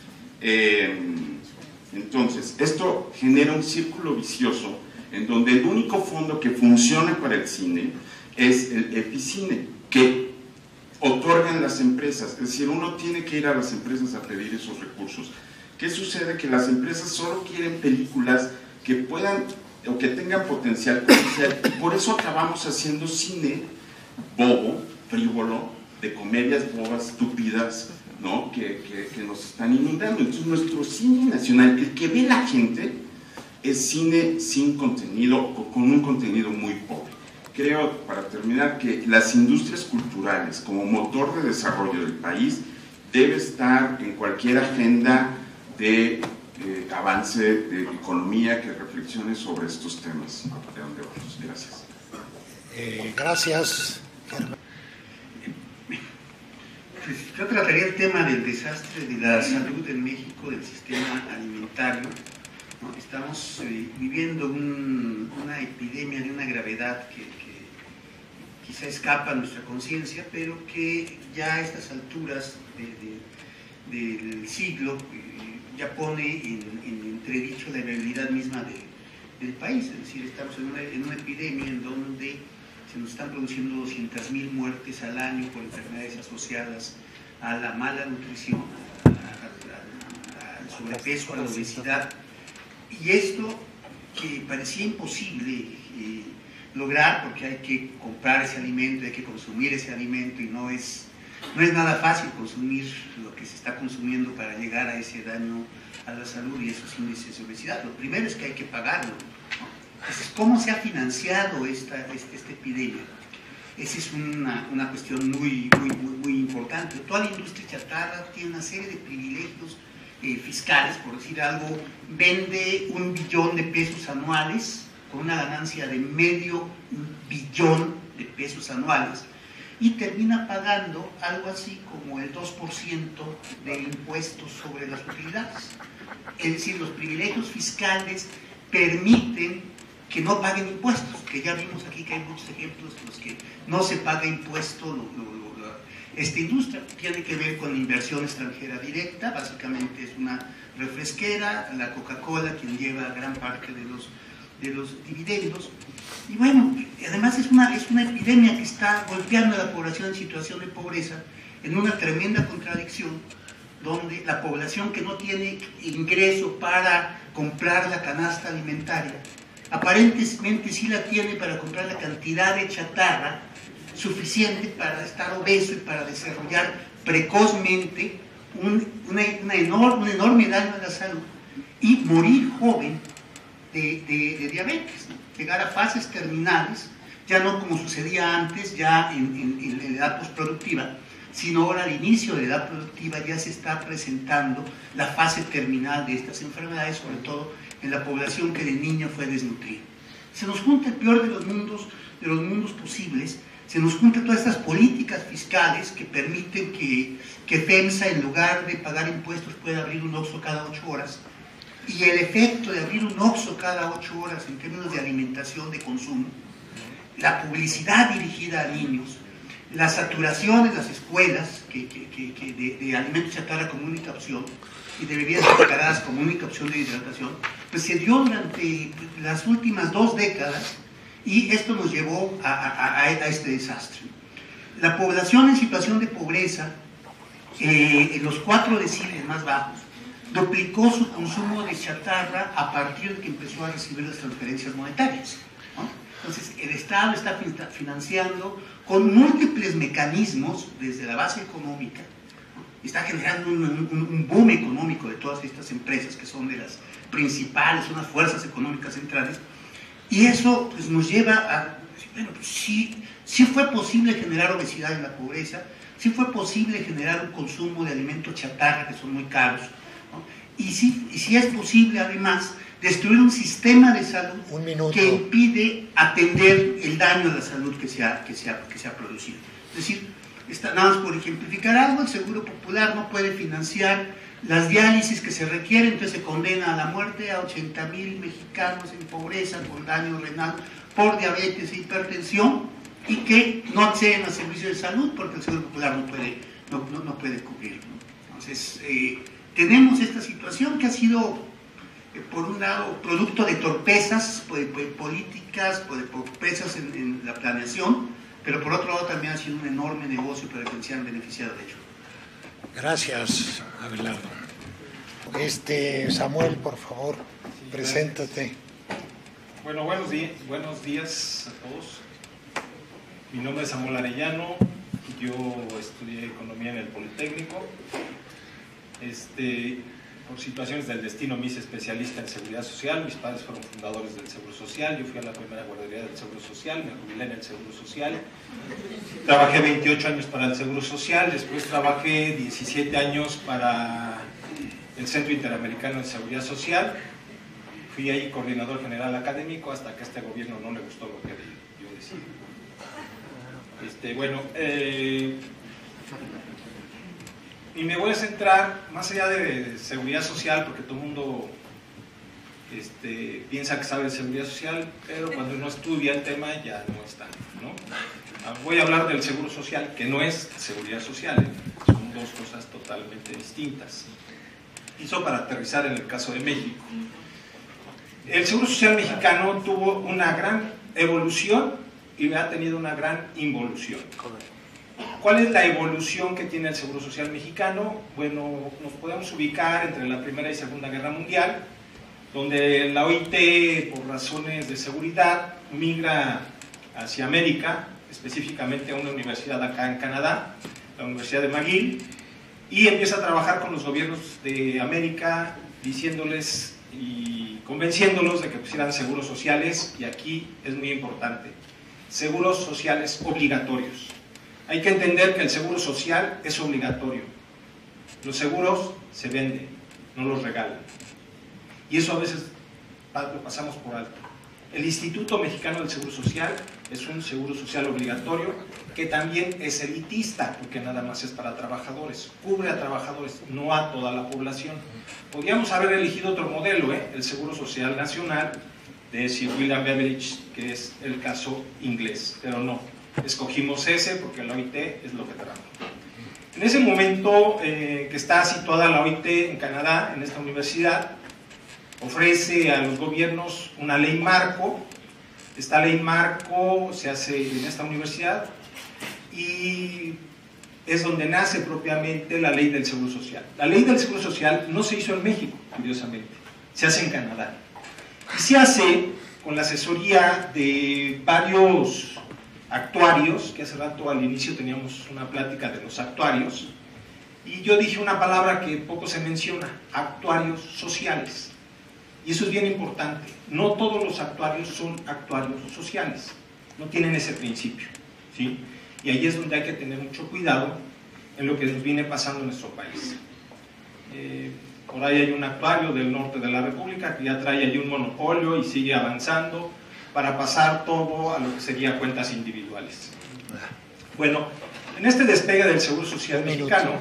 Entonces, esto genera un círculo vicioso en donde el único fondo que funciona para el cine es el Eficine, que otorgan las empresas. Es decir, uno tiene que ir a las empresas a pedir esos recursos. ¿Qué sucede? Que las empresas solo quieren películas que puedan o que tengan potencial comercial, y por eso acabamos haciendo cine bobo, frívolo, de comedias bobas, estúpidas, ¿no? que nos están inundando. Entonces nuestro cine nacional, el que ve la gente, es cine sin contenido o con un contenido muy pobre. Creo, para terminar, que las industrias culturales como motor de desarrollo del país debe estar en cualquier agenda de avance de economía que reflexione sobre estos temas. ¿De dónde vamos? Gracias. Gracias. Pues yo trataría el tema del desastre de la salud en México, del sistema alimentario, ¿no? Estamos viviendo una epidemia de una gravedad que quizá escapa a nuestra conciencia, pero que ya a estas alturas del siglo ya pone en entredicho la viabilidad misma del país. Es decir, estamos en una epidemia en donde se nos están produciendo 200.000 muertes al año por enfermedades asociadas a la mala nutrición, al sobrepeso, a la obesidad. Y esto que parecía imposible lograr, porque hay que comprar ese alimento, hay que consumir ese alimento, y no es nada fácil consumir lo que se está consumiendo para llegar a ese daño a la salud y esos índices de obesidad. Lo primero es que hay que pagarlo, ¿no? Entonces, ¿cómo se ha financiado esta epidemia? Esa es una cuestión muy importante. Toda la industria chatarra tiene una serie de privilegios fiscales, por decir algo, vende 1 billón de pesos anuales con una ganancia de $500 millón de pesos anuales, y termina pagando algo así como el 2% de impuestos sobre las utilidades. Es decir, los privilegios fiscales permiten que no paguen impuestos, que ya vimos aquí que hay muchos ejemplos en los que no se paga impuesto. Esta industria tiene que ver con la inversión extranjera directa, básicamente es una refresquera, la Coca-Cola quien lleva gran parte de los dividendos. Y bueno, además es una epidemia que está golpeando a la población en situación de pobreza, en una tremenda contradicción, donde la población que no tiene ingreso para comprar la canasta alimentaria, aparentemente sí la tiene para comprar la cantidad de chatarra suficiente para estar obeso y para desarrollar precozmente un enorme daño a la salud y morir joven de diabetes, ¿no? Llegar a fases terminales, ya no como sucedía antes, ya en la edad postproductiva, sino ahora al inicio de la edad productiva ya se está presentando la fase terminal de estas enfermedades, sobre todo en la población que de niño fue desnutrida. Se nos junta el peor de los mundos posibles, se nos juntan todas estas políticas fiscales que permiten que FEMSA, en lugar de pagar impuestos, pueda abrir un OXXO cada 8 horas. Y el efecto de abrir un OXXO cada 8 horas en términos de alimentación, de consumo, la publicidad dirigida a niños, la saturación en las escuelas de alimentos chatarra como única opción y de bebidas azucaradas como única opción de hidratación, pues se dio durante las últimas 2 décadas y esto nos llevó a este desastre. La población en situación de pobreza, en los 4 deciles más bajos, duplicó su consumo de chatarra a partir de que empezó a recibir las transferencias monetarias, ¿no? Entonces, el Estado está financiando con múltiples mecanismos desde la base económica, ¿no? Está generando un boom económico de todas estas empresas que son de las principales, son las fuerzas económicas centrales, y eso pues, nos lleva a, bueno, pues sí fue posible generar obesidad en la pobreza, sí fue posible generar un consumo de alimentos chatarra que son muy caros, ¿no? Y sí es posible además destruir un sistema de salud que impide atender el daño a la salud que se ha producido. Es decir, nada más por ejemplificar algo, el Seguro Popular no puede financiar las diálisis que se requieren, entonces se condena a la muerte a 80,000 mexicanos en pobreza con daño renal por diabetes e hipertensión y que no acceden a servicios de salud porque el Seguro Popular no puede cubrirlo. Entonces, tenemos esta situación que ha sido, por un lado, producto de torpezas políticas, de torpezas en la planeación, pero por otro lado también ha sido un enorme negocio para que se han beneficiado de ello. Gracias, Abelardo. Samuel, por favor, preséntate. Bueno, buenos días a todos. Mi nombre es Samuel Arellano, yo estudié Economía en el Politécnico. Por situaciones del destino me hice especialista en Seguridad Social, mis padres fueron fundadores del Seguro Social, yo fui a la primera guardería del Seguro Social, me jubilé en el Seguro Social, trabajé 28 años para el Seguro Social, después trabajé 17 años para el Centro Interamericano de Seguridad Social, fui ahí coordinador general académico hasta que a este gobierno no le gustó lo que yo decía. Y me voy a centrar, más allá de seguridad social, porque todo el mundo piensa que sabe de seguridad social, pero cuando uno estudia el tema ya no está, ¿no? Voy a hablar del seguro social, que no es seguridad social, son 2 cosas totalmente distintas. Hizo para aterrizar en el caso de México. El seguro social mexicano tuvo una gran evolución y ha tenido una gran involución. ¿Cuál es la evolución que tiene el Seguro Social mexicano? Bueno, nos podemos ubicar entre la Primera y Segunda Guerra Mundial, donde la OIT, por razones de seguridad, migra hacia América, específicamente a una universidad acá en Canadá, la Universidad de McGill, y empieza a trabajar con los gobiernos de América, diciéndoles y convenciéndolos de que pusieran seguros sociales, y aquí es muy importante, seguros sociales obligatorios. Hay que entender que el seguro social es obligatorio. Los seguros se venden, no los regalan. Y eso a veces lo pasamos por alto. El Instituto Mexicano del Seguro Social es un seguro social obligatorio que también es elitista, porque nada más es para trabajadores. Cubre a trabajadores, no a toda la población. Podríamos haber elegido otro modelo, el Seguro Social Nacional de Sir William Beveridge, que es el caso inglés, pero no. Escogimos ese porque la OIT es lo que trabaja. En ese momento que está situada la OIT en Canadá, en esta universidad, ofrece a los gobiernos una ley marco. Esta ley marco se hace en esta universidad y es donde nace propiamente la ley del Seguro Social. La ley del Seguro Social no se hizo en México, curiosamente, se hace en Canadá. Y se hace con la asesoría de varios actuarios, que hace rato al inicio teníamos una plática de los actuarios, y yo dije una palabra que poco se menciona, actuarios sociales. Y eso es bien importante. No todos los actuarios son actuarios sociales, no tienen ese principio, ¿sí? Y ahí es donde hay que tener mucho cuidado en lo que nos viene pasando en nuestro país. Por ahí hay un actuario del norte de la República que ya trae allí un monopolio y sigue avanzando para pasar todo a lo que sería cuentas individuales. Bueno, en este despegue del Seguro Social mexicano,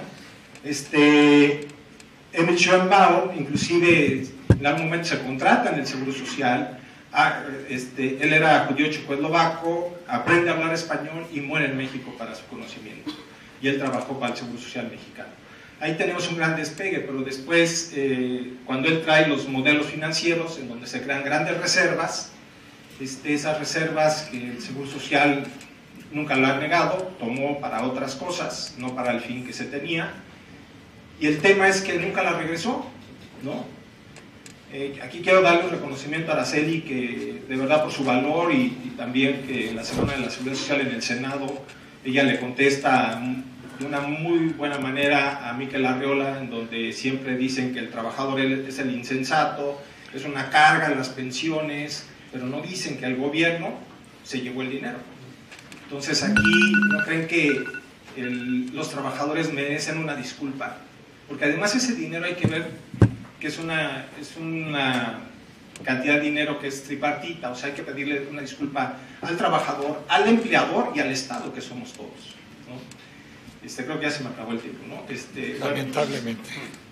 Emil Schönbaum, inclusive en algún momento se contrata en el Seguro Social. Él era judío checoslovaco, aprende a hablar español y muere en México para su conocimiento. Y él trabajó para el Seguro Social mexicano. Ahí tenemos un gran despegue, pero después, cuando él trae los modelos financieros, en donde se crean grandes reservas, esas reservas que el Seguro Social nunca lo ha negado, tomó para otras cosas, no para el fin que se tenía, y el tema es que nunca la regresó, ¿no? Aquí quiero darle un reconocimiento a Araceli, que de verdad por su valor, y también que en la Semana de la Seguridad Social en el Senado, ella le contesta de una muy buena manera a Miquel Arriola, en donde siempre dicen que el trabajador es el insensato, es una carga en las pensiones, pero no dicen que el gobierno se llevó el dinero. Entonces aquí no creen que los trabajadores merecen una disculpa, porque además ese dinero hay que ver que es una cantidad de dinero que es tripartita, o sea hay que pedirle una disculpa al trabajador, al empleador y al Estado, que somos todos, ¿no? Creo que ya se me acabó el tiempo, ¿no? Lamentablemente.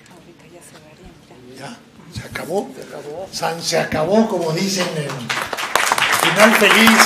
Ya, se acabó. Se acabó, como dicen, en final feliz.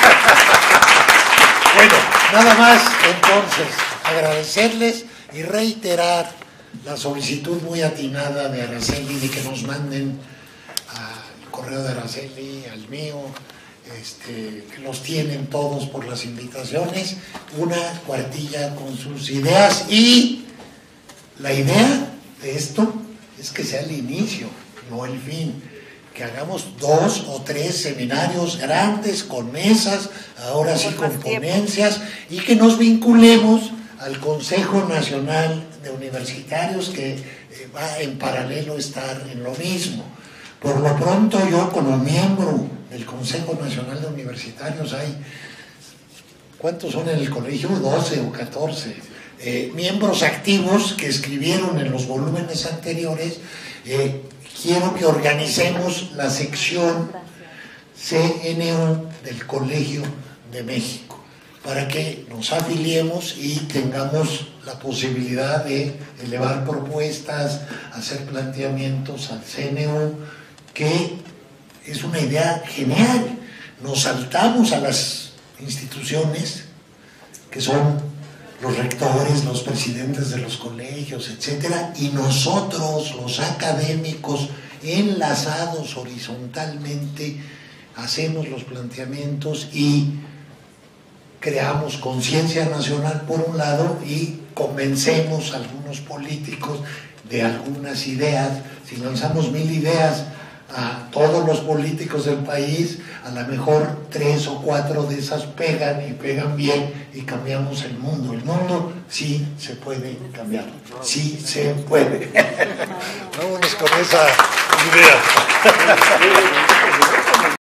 Bueno, nada más entonces agradecerles y reiterar la solicitud muy atinada de Araceli de que nos manden al correo de Araceli, al mío, que los tienen todos por las invitaciones, una cuartilla con sus ideas, y la idea de esto es que sea el inicio, no el fin, que hagamos 2 o 3 seminarios grandes con mesas, ahora sí con ponencias, y que nos vinculemos al Consejo Nacional de Universitarios, que va en paralelo a estar en lo mismo. Por lo pronto yo, como miembro del Consejo Nacional de Universitarios, ¿cuántos son en el colegio? 12 o 14 miembros activos que escribieron en los volúmenes anteriores. Quiero que organicemos la sección CNU del Colegio de México, para que nos afiliemos y tengamos la posibilidad de elevar propuestas, hacer planteamientos al CNU, que es una idea genial. Nos saltamos a las instituciones que son los rectores, los presidentes de los colegios, etcétera, y nosotros, los académicos, enlazados horizontalmente, hacemos los planteamientos y creamos conciencia nacional por un lado y convencemos a algunos políticos de algunas ideas. Si lanzamos 1000 ideas a todos los políticos del país, a lo mejor 3 o 4 de esas pegan y pegan bien y cambiamos el mundo. El mundo sí se puede cambiar, sí se puede. Vámonos con esa idea.